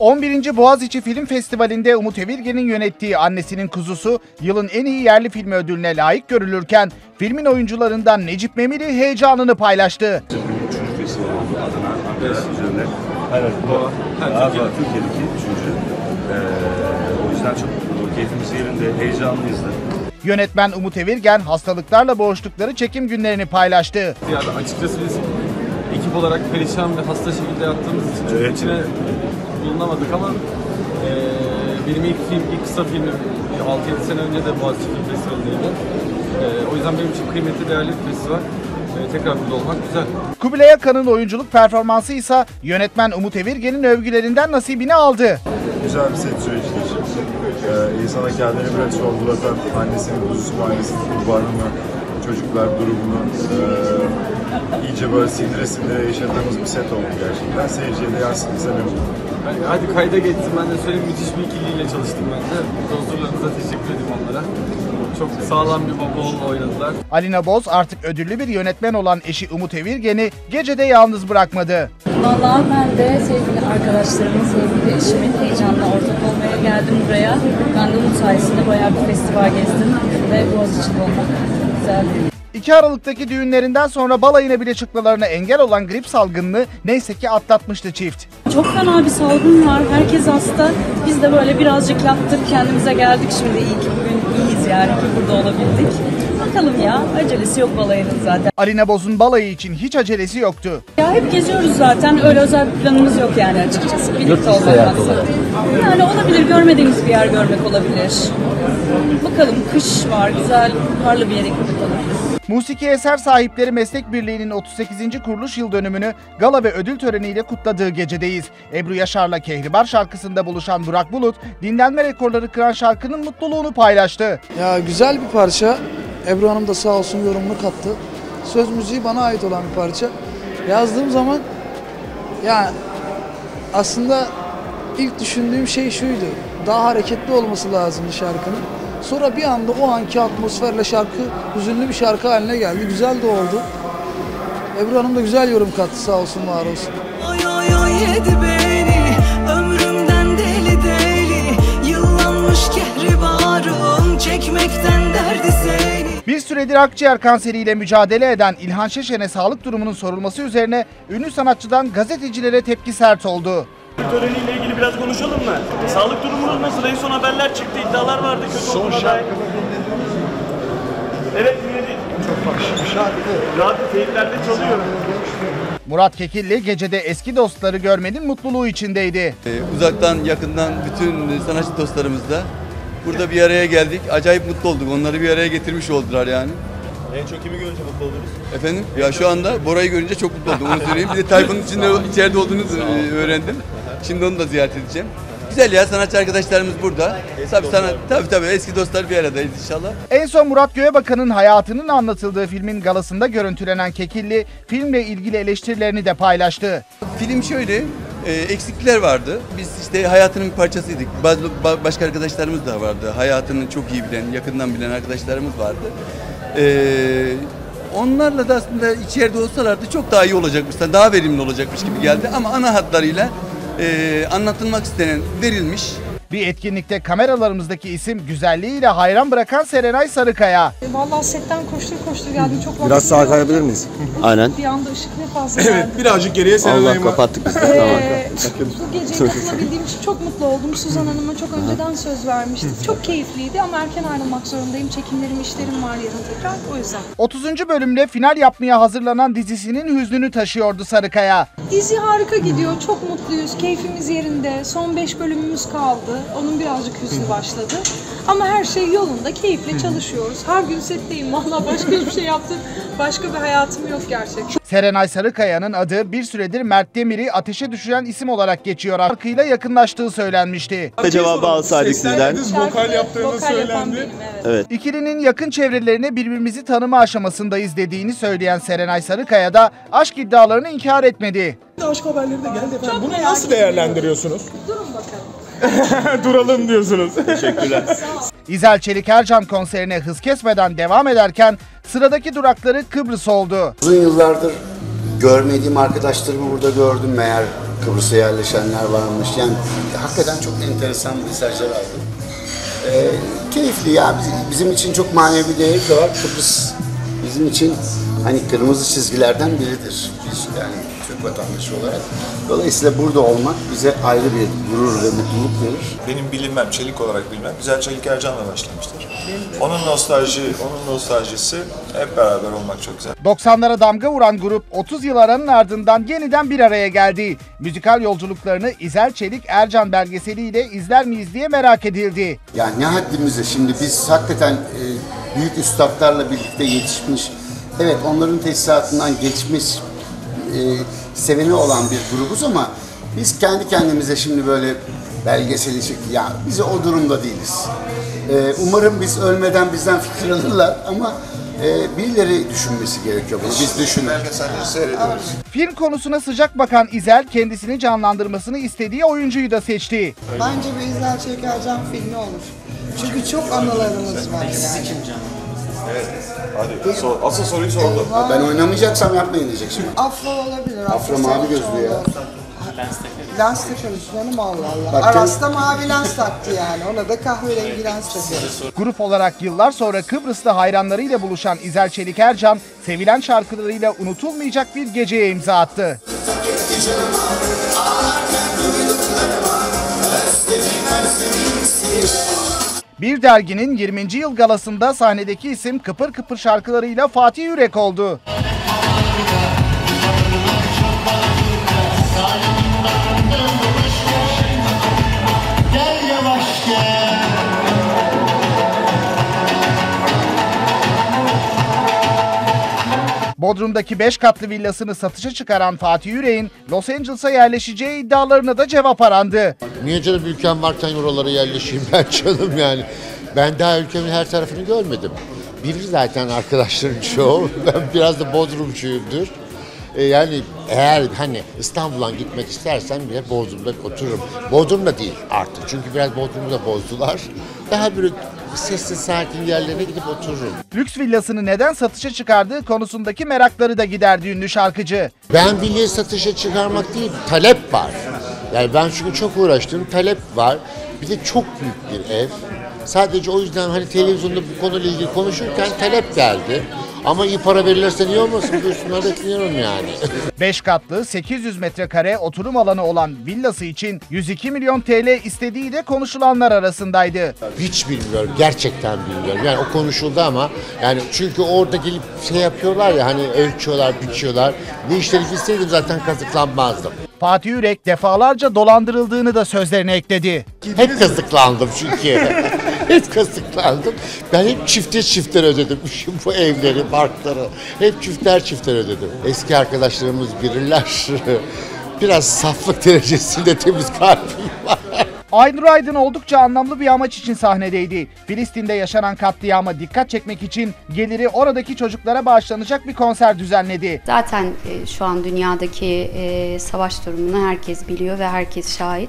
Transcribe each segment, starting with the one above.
11. Boğaziçi Film Festivali'nde Umut Evirgen'in yönettiği Annesinin Kuzusu yılın en iyi yerli filmi ödülüne layık görülürken filmin oyuncularından Necip Memili heyecanını paylaştı. Üçüncü festival oldu Adana, Ankara üzerinde. Evet, bu Türkiye'deki üçüncü. O yüzden çok keyfimiz yerinde, heyecanlıyız da. Yönetmen Umut Evirgen hastalıklarla boğuştukları çekim günlerini paylaştı. Yani açıkçası biz ekip olarak perişan ve hasta şekilde yaptığımız için çok içine bulunamadık ama benim ilk kısa filmim 6-7 sene önce de Boğaziçi Film Festivali'ndeydi. O yüzden benim için kıymetli, değerli bir festival. Tekrar burada olmak güzel. Kubilay Akan'ın oyunculuk performansı ise yönetmen Umut Evirgen'in övgülerinden nasibini aldı. Güzel bir set sürecidir. İnsana kendini biraz sorgulatan, annesinin kuzusu mu, annesinin kurbanı mı, çocuklar durumunu iyice böyle sindire yaşadığımız bir set oldu gerçekten. Seyirciye de yansıtırsa ne olur? Hadi kayda geçtim, ben de söyleyeyim, müthiş bir ikiliyle çalıştım ben de. Dostlarımıza teşekkür edeyim onlara. Çok sağlam bir baba oğlu oynadılar. Alina Boz artık ödüllü bir yönetmen olan eşi Umut Evirgen'i gecede yalnız bırakmadı. Vallahi ben de sevgili arkadaşlarımın, sevgili eşimin heyecanla ortak olmaya geldim buraya. Ben de Umut sayesinde bayağı bir festival gezdim ve Boğaziçi'nde olmak güzel. 2 Aralık'taki düğünlerinden sonra balayına bile çıkmalarına engel olan grip salgınını neyse ki atlatmıştı çift. Çok fena bir salgın var. Herkes hasta. Biz de böyle birazcık yattık, kendimize geldik şimdi. İyi ki bugün iyiyiz yani ki burada olabildik. Bakalım ya, acelesi yok balayının zaten. Alina Boz'un balayı için hiç acelesi yoktu. Ya hep geziyoruz zaten. Öyle özel bir planımız yok yani açıkçası. Birlikte olmak maksat. Yani olabilir, görmediğimiz bir yer görmek olabilir. Bakalım, kış var, güzel, karlı bir yere gitmek olabilir. Musiki Eser Sahipleri Meslek Birliği'nin 38. kuruluş yıl dönümünü gala ve ödül töreniyle kutladığı gecedeyiz. Ebru Yaşar'la Kehribar şarkısında buluşan Burak Bulut, dinlenme rekorları kıran şarkının mutluluğunu paylaştı. Ya güzel bir parça. Ebru Hanım da sağ olsun yorumunu kattı. Söz müziği bana ait olan bir parça. Yazdığım zaman ya aslında ilk düşündüğüm şey şuydu. Daha hareketli olması lazımdı şarkının. Sonra bir anda o anki atmosferle şarkı hüzünlü bir şarkı haline geldi. Güzel de oldu. Ebru Hanım da güzel yorum kattı, sağ olsun, var olsun. Oy yedi beni, ömrümden deli, yıllanmış kehribarım, çekmekten derdi seni. Bir süredir akciğer kanseriyle mücadele eden İlhan Şeşen'e sağlık durumunun sorulması üzerine ünlü sanatçıdan gazetecilere tepki sert oldu. Töreniyle ilgili biraz konuşalım mı? Sağlık durumunuz nasıl? En son haberler çıktı, iddialar vardı kötü olduğuna dair. Evet, dinledik. Çok başka bir şarkı. Radyo teyitlerde çalıyor. Murat Kekilli gecede eski dostları görmenin mutluluğu içindeydi. Uzaktan yakından bütün sanatçı dostlarımızla burada bir araya geldik. Acayip mutlu olduk. Onları bir araya getirmiş oldular yani. En çok kimi görünce mutlu oldunuz? Efendim? Ya şu anda Bora'yı görünce çok mutlu oldum. Onu söyleyeyim. Bir de Tayfun'un içeride olduğunu öğrendim. Şimdi onu da ziyaret edeceğim. Güzel ya, sanatçı arkadaşlarımız burada. Tabii eski dostlar bir aradayız inşallah. En son Murat Göğebakan'ın hayatının anlatıldığı filmin galasında görüntülenen Kekilli filmle ilgili eleştirilerini de paylaştı. Film şöyle, eksiklikler vardı. Biz işte hayatının bir parçasıydık. Başka arkadaşlarımız da vardı. Hayatını çok iyi bilen, yakından bilen arkadaşlarımız vardı. Onlarla da aslında içeride olsalardı çok daha iyi olacakmış, daha verimli olacakmış gibi geldi. Ama ana hatlarıyla anlatılmak istenen verilmiş. Bir etkinlikte kameralarımızdaki isim güzelliğiyle hayran bırakan Serenay Sarıkaya. Vallahi setten koştur geldim. Çok biraz sağa kayabilir miyiz? Aynen. Bir anda ışık ne fazla Evet, geldi. birazcık geriye Serenay'ı kapattık biz de. Bu geceye katılabildiğim için çok mutlu oldum. Suzan Hanım'a çok önceden söz vermiştim. Çok keyifliydi ama erken ayrılmak zorundayım. Çekimlerim, işlerim var yarın tekrar, o yüzden. 30. bölümle final yapmaya hazırlanan dizisinin hüznünü taşıyordu Sarıkaya. Dizi harika gidiyor. Çok mutluyuz. Keyfimiz yerinde. Son 5 bölümümüz kaldı. Onun birazcık hüznü başladı. Ama her şey yolunda. Keyifle çalışıyoruz. Her gün setteyim. Vallahi başka bir şey yaptım. Başka bir hayatım yok gerçekten. Serenay Sarıkaya'nın adı bir süredir Mert Demir'i ateşe düşüren isim olarak geçiyor. Şarkıyla yakınlaştığı söylenmişti. Cevabı alsaydık sizden. Vokal yaptığınız söylendi. Evet. İkilinin yakın çevrelerine birbirimizi tanıma aşamasındayız dediğini söyleyen Serenay Sarıkaya da aşk iddialarını inkar etmedi. Aşk haberleri de geldi efendim. Bunu nasıl değerlendiriyorsunuz? Durun bakalım. Duralım diyorsunuz. Teşekkürler. İzel Çelik Ercan konserine hız kesmeden devam ederken sıradaki durakları Kıbrıs oldu. Uzun yıllardır görmediğim arkadaşlarımı burada gördüm meğer. Kıbrıs'a yerleşenler varmış. Yani hakikaten çok enteresan mesajlar aldım. Keyifli ya. Bizim için çok manevi değeri de var. Kıbrıs bizim için hani kırmızı çizgilerden biridir. Biz yani Türk vatandaşı olarak. Dolayısıyla burada olmak bize ayrı bir gurur ve mutluluk verir. Benim bilinmem, Çelik olarak bilmem, güzel Çelik Ercan'la başlamıştır. Onun nostaljisi hep beraber olmak çok güzel. 90'lara damga vuran grup 30 yıl aranın ardından yeniden bir araya geldi. Müzikal yolculuklarını İzel Çelik Ercan belgeseliyle izler miyiz diye merak edildi. Yani ne haddimize şimdi biz hakikaten büyük üstadlarla birlikte yetişmiş, evet onların tesisatından geçmiş, seveni olan bir grubuz ama biz kendi kendimize şimdi böyle belgeseli çekti. Ya biz o durumda değiliz. Umarım biz ölmeden bizden fikir alırlar ama birileri düşünmesi gerekiyor bunu. Biz düşünürüz. Film konusuna sıcak bakan İzel kendisini canlandırmasını istediği oyuncuyu da seçti. Bence bir İzel Çelik Ercan filmi olur. Çünkü çok anılarımız var yani. Evet. Hadi asıl soruyu sordum. Ben oynamayacaksam yapmayın diyecek şimdi. Afro olabilir. Afro mavi gözlü ya. Lens takarız canım Allah Allah. Bak, Aras'ta mavi lens taktı yani. Ona da kahverengi lens takarız. Grup olarak yıllar sonra Kıbrıs'ta hayranlarıyla buluşan İzel Çelik Ercan, sevilen şarkılarıyla unutulmayacak bir geceye imza attı. Bir derginin 20. yıl galasında sahnedeki isim Kıpır Kıpır şarkılarıyla Fatih Yürek oldu. Bodrum'daki 5 katlı villasını satışa çıkaran Fatih Yürek'in Los Angeles'a yerleşeceği iddialarına da cevap arandı. Niye canım ülkem varken oralara yerleşeyim ben canım yani. Ben daha ülkemin her tarafını görmedim. Bilir zaten arkadaşların çoğu. Ben biraz da Bodrumcuyumdur. Yani eğer hani İstanbul'dan gitmek istersen bile Bodrum'da otururum. Bodrum'da değil artık çünkü biraz Bodrum'u da bozdular. Daha böyle sessiz sakin yerlerine gidip otururum. Lüks villasını neden satışa çıkardığı konusundaki merakları da giderdi ünlü şarkıcı. Ben villayı satışa çıkarmak değil, talep var. Yani ben çünkü çok uğraştım, talep var. Bir de çok büyük bir ev. Sadece o yüzden hani televizyonda bu konuyla ilgili konuşurken talep geldi. Ama iyi para verirlerse niye olmasın? Buyursunlar, bekliyorum yani. 5 katlı 800 metrekare oturum alanı olan villası için 102 milyon TL istediği de konuşulanlar arasındaydı. Hiç bilmiyorum, gerçekten bilmiyorum. Yani o konuşuldu ama yani çünkü orada gelip şey yapıyorlar ya hani ölçüyorlar, biçiyorlar. Ne işleri bilseydim zaten kazıklanmazdım. Fatih Yürek defalarca dolandırıldığını da sözlerine ekledi. Hep kazıklandım çünkü. Hep kazıklandım. Ben hep çifter ödedim bu evleri, barkları. Hep çifter ödedim. Eski arkadaşlarımız bilirler. Biraz saflık derecesinde temiz kalbim var. Aynur Aydın oldukça anlamlı bir amaç için sahnedeydi. Filistin'de yaşanan katliama dikkat çekmek için geliri oradaki çocuklara bağışlanacak bir konser düzenledi. Zaten şu an dünyadaki savaş durumunu herkes biliyor ve herkes şahit.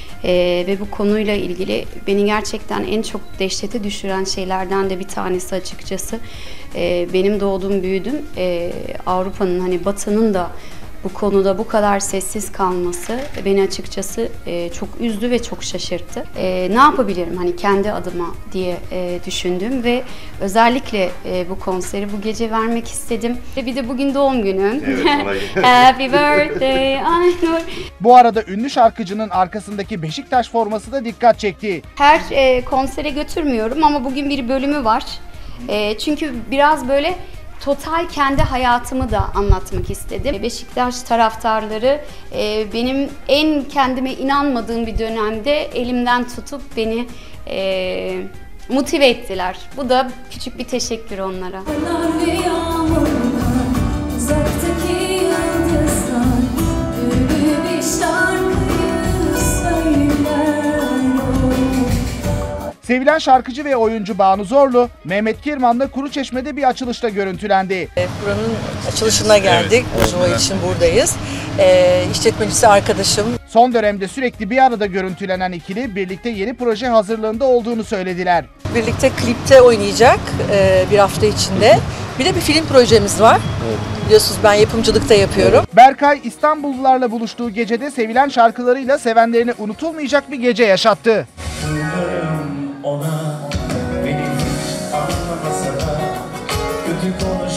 Ve bu konuyla ilgili beni gerçekten en çok dehşete düşüren şeylerden de bir tanesi açıkçası. Benim doğduğum, büyüdüm. Avrupa'nın hani Batı'nın da bu konuda bu kadar sessiz kalması beni açıkçası çok üzdü ve çok şaşırttı. Ne yapabilirim hani kendi adıma diye düşündüm ve özellikle bu konseri bu gece vermek istedim. Ve bir de bugün doğum günüm. Evet, Happy birthday Aynur. Bu arada ünlü şarkıcının arkasındaki Beşiktaş forması da dikkat çekti. Her konsere götürmüyorum ama bugün bir bölümü var. Çünkü biraz böyle total kendi hayatımı da anlatmak istedim. Beşiktaş taraftarları benim en kendime inanmadığım bir dönemde elimden tutup beni motive ettiler. Bu da küçük bir teşekkür onlara. Sevilen şarkıcı ve oyuncu Banu Zorlu, Mehmet Kirman'la Kuruçeşme'de bir açılışta görüntülendi. Buranın açılışına geldik. Burjuva için buradayız. İşletmecisi arkadaşım. Son dönemde sürekli bir arada görüntülenen ikili birlikte yeni proje hazırlığında olduğunu söylediler. Birlikte klipte oynayacak bir hafta içinde. Bir de bir film projemiz var. Biliyorsunuz ben yapımcılık da yapıyorum. Berkay İstanbullularla buluştuğu gecede sevilen şarkılarıyla sevenlerine unutulmayacak bir gece yaşattı. Ona beni hiç anlamasa da kötü